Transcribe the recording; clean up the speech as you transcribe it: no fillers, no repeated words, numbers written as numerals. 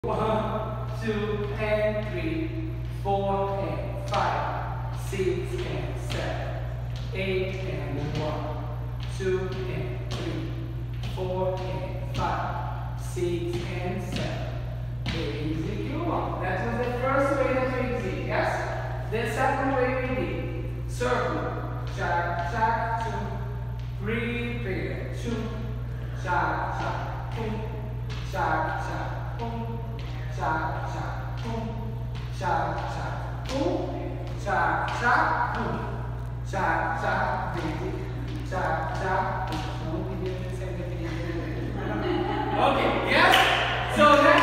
1, 2, and 3, 4, and 5, 6, and 7, 8, and 1, 2, and 3, 4, and 5, 6, and 7. Easy, come on. That was the first way that we did, yes? The second way we did, circle, jack, jack, 2, repeat, 2, jack, jack, boom, jack, jack, boom, jack, jack, boom, jack, jack, boom, jack, jack, boom, jack, jack, baby, jack, jack, boom. Okay, yes? So